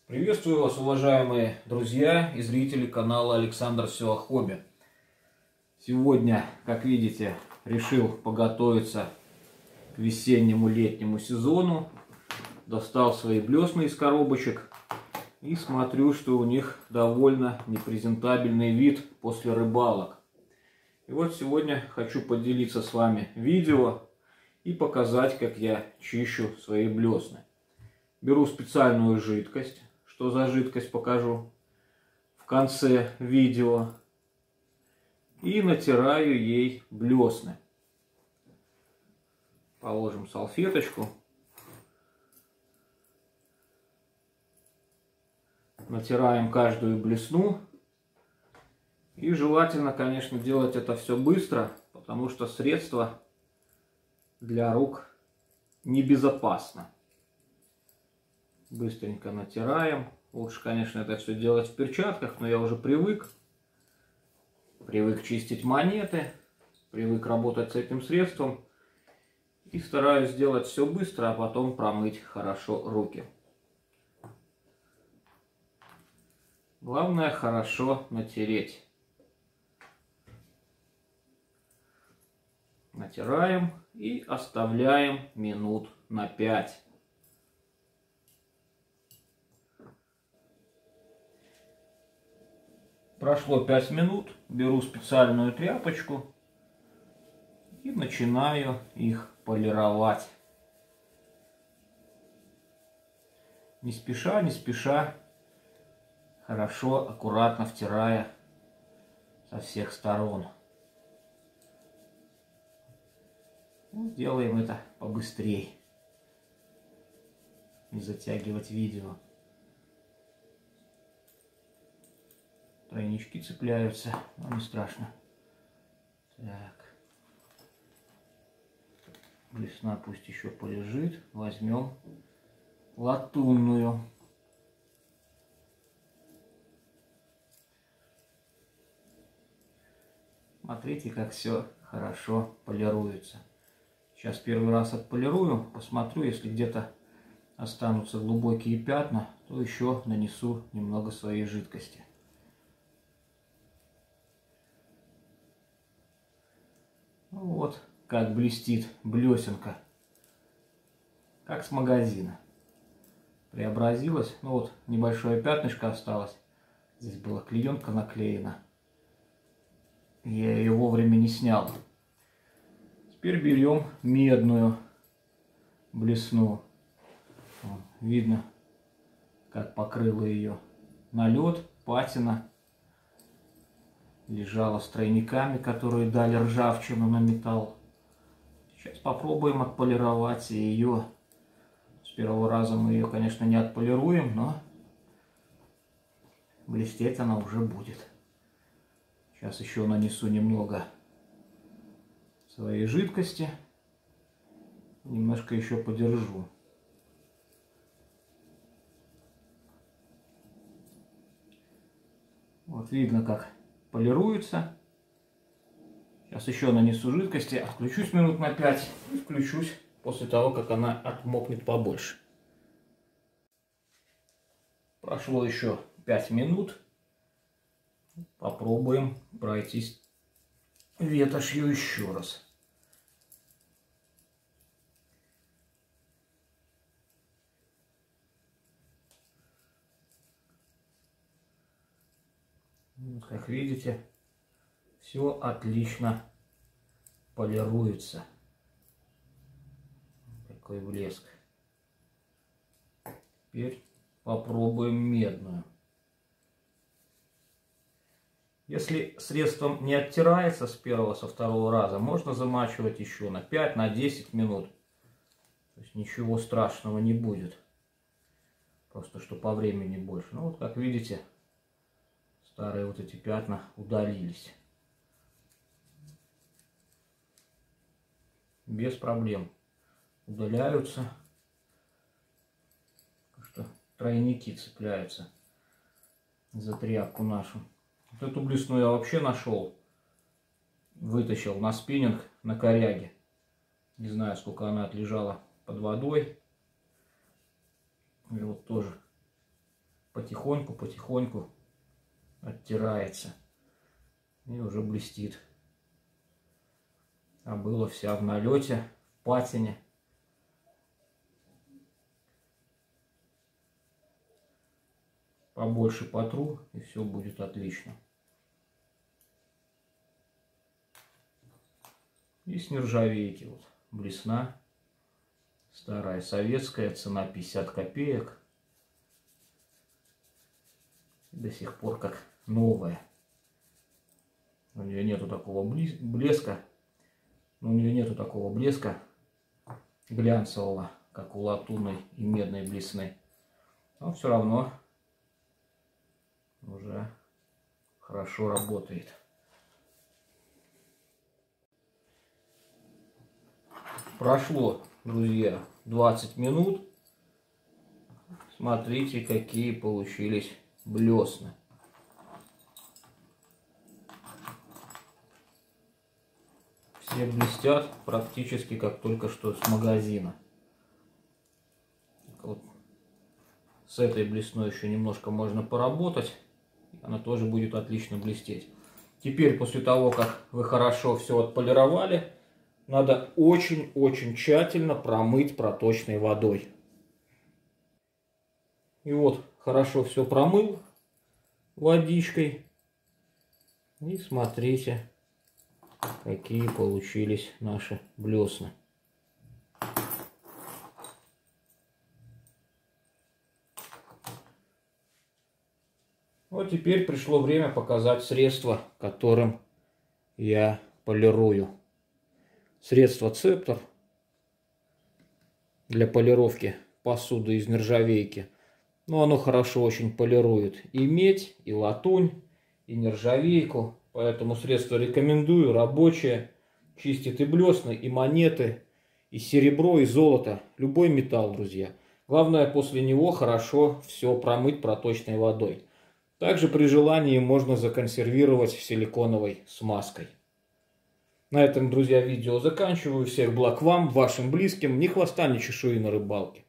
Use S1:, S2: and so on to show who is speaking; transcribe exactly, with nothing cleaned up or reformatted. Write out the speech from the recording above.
S1: Приветствую вас, уважаемые друзья и зрители канала Александр Все о Хобби. Сегодня, как видите, решил поготовиться к весеннему летнему сезону. Достал свои блесны из коробочек и смотрю, что у них довольно непрезентабельный вид после рыбалок. И вот сегодня хочу поделиться с вами видео и показать, как я чищу свои блесны. Беру специальную жидкость. Что за жидкость, покажу в конце видео. И натираю ей блесны. Положим салфеточку. Натираем каждую блесну. И желательно, конечно, делать это все быстро, потому что средство для рук небезопасно. Быстренько натираем. Лучше, конечно, это все делать в перчатках, но я уже привык. Привык чистить монеты, привык работать с этим средством. И стараюсь сделать все быстро, а потом промыть хорошо руки. Главное хорошо натереть. Натираем и оставляем минут на пять. Прошло пять минут, беру специальную тряпочку и начинаю их полировать. Не спеша, не спеша, хорошо, аккуратно втирая со всех сторон. Делаем это побыстрее, не затягивать видео. Тройнички цепляются, но не страшно. Так. Блесна пусть еще полежит. Возьмем латунную. Смотрите, как все хорошо полируется. Сейчас первый раз отполирую, посмотрю, если где-то останутся глубокие пятна, то еще нанесу немного своей жидкости. Вот как блестит блесенка, как с магазина. Преобразилась, ну вот небольшое пятнышко осталось. Здесь была клеенка наклеена. Я ее вовремя не снял. Теперь берем медную блесну. Видно, как покрыла ее налет, патина. Лежала с тройниками, которые дали ржавчину на металл. Сейчас попробуем отполировать ее. С первого раза мы ее, конечно, не отполируем, но блестеть она уже будет. Сейчас еще нанесу немного своей жидкости. Немножко еще подержу. Вот видно, как полируется. Сейчас еще нанесу жидкости, отключусь минут на пять и включусь после того, как она отмокнет побольше. Прошло еще пять минут. Попробуем пройтись ветошью еще раз. Вот, как видите, все отлично полируется. Такой блеск. Теперь попробуем медную. Если средством не оттирается с первого, со второго раза, можно замачивать еще на пять, на десять минут. То есть ничего страшного не будет. Просто что по времени больше. Ну вот как видите, старые вот эти пятна удалились. Без проблем. Удаляются. Что тройники цепляются за тряпку нашу. Вот эту блесну я вообще нашел. Вытащил на спиннинг на коряге. Не знаю, сколько она отлежала под водой. И вот тоже потихоньку-потихоньку оттирается и уже блестит. А было вся в налете, в патине. Побольше потру, и все будет отлично. И с нержавейки вот блесна. Старая советская, цена пятьдесят копеек. До сих пор как новая. У нее нету такого блеска. У нее нету такого блеска глянцевого, как у латунной и медной блесны. Но все равно уже хорошо работает. Прошло, друзья, двадцать минут. Смотрите, какие получились блесна. Все блестят практически как только что с магазина. Вот с этой блесной еще немножко можно поработать. Она тоже будет отлично блестеть. Теперь, после того, как вы хорошо все отполировали, надо очень-очень тщательно промыть проточной водой. И вот хорошо все промыл водичкой. И смотрите, какие получились наши блесна. Вот теперь пришло время показать средство, которым я полирую. Средство Цептор для полировки посуды из нержавейки. Но оно хорошо очень полирует и медь, и латунь, и нержавейку. Поэтому средство рекомендую. Рабочее. Чистит и блесны, и монеты, и серебро, и золото. Любой металл, друзья. Главное после него хорошо все промыть проточной водой. Также при желании можно законсервировать силиконовой смазкой. На этом, друзья, видео заканчиваю. Всех благ вам, вашим близким. Ни хвоста, ни чешуи на рыбалке.